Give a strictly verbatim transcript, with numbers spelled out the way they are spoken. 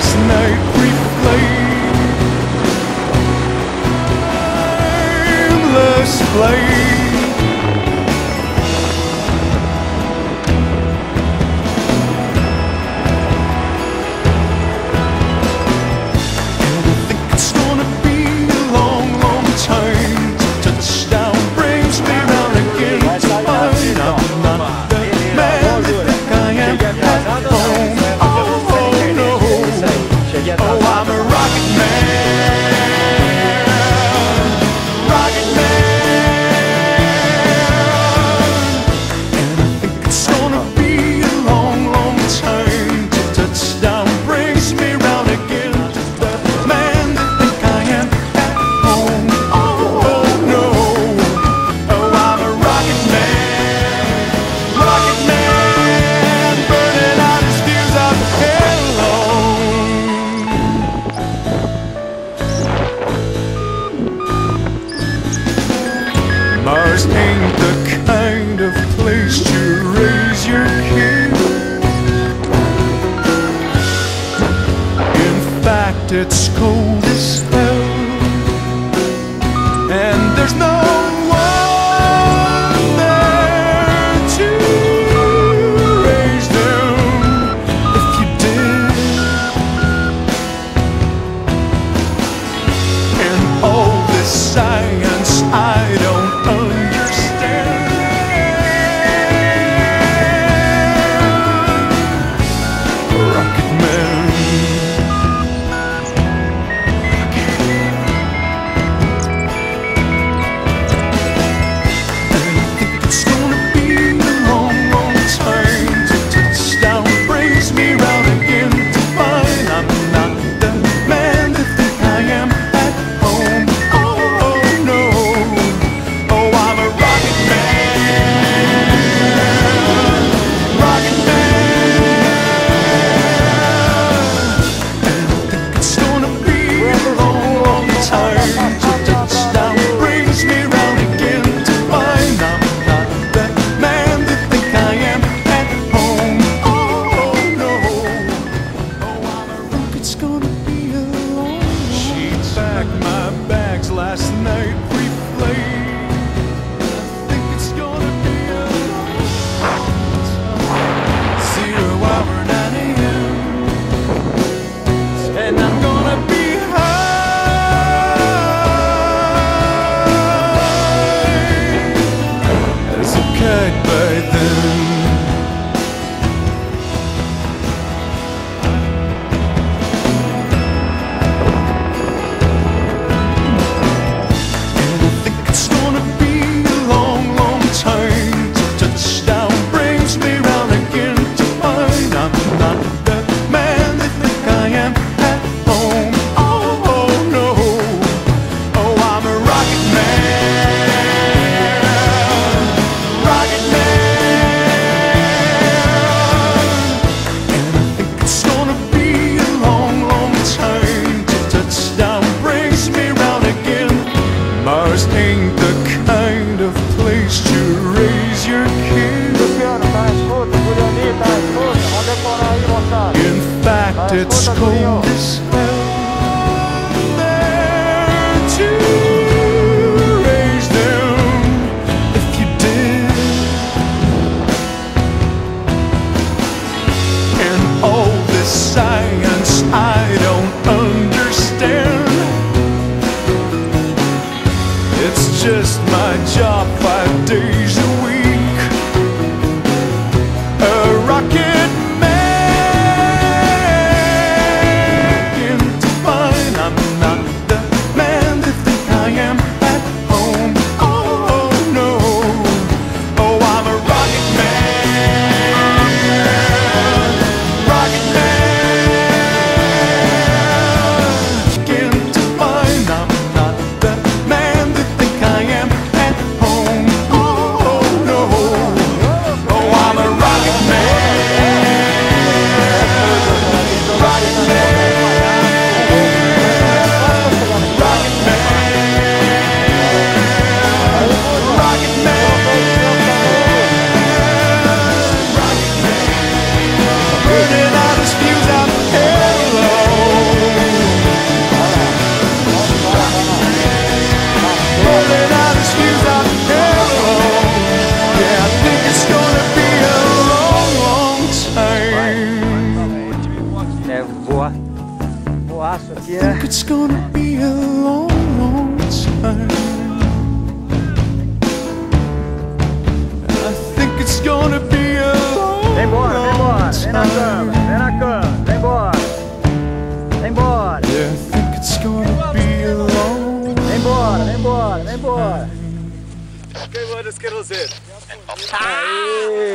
last night replayed. Timeless flame. Mars ain't the kind of place to raise your kid. In fact, it's cold as hell, and there's no one there to raise them if you did. And all this science I don't last night replayed. I think it's gonna be a zero hour nine A M and I'm gonna be high as a kite by then. Mars ain't the kind of place to raise your kid. In fact, it's cold as hell there to raise them if you did. And all this science I don't understand. It's just my job five days a week. A rocket man. To find I'm not the man they think I am at home. Oh no. Oh, I'm a rocket man. Rocket man. To find I'm not the man they think I am at home. Oh no. Oh, I'm a rocket man. Rocket man. Rocket man. Rocket man. Rocket man. Burning out his fuse out the halo. Boaço aqui, I né? think it's gonna be a long, long time. I think it's gonna be a long, Vem embora, vem embora, long vem na cama, time. vem na cama, vem embora. Vem embora. Yeah, I think it's gonna be a long. Vem embora, vem embora, vem embora. Okay, well, let's get us in. Aê!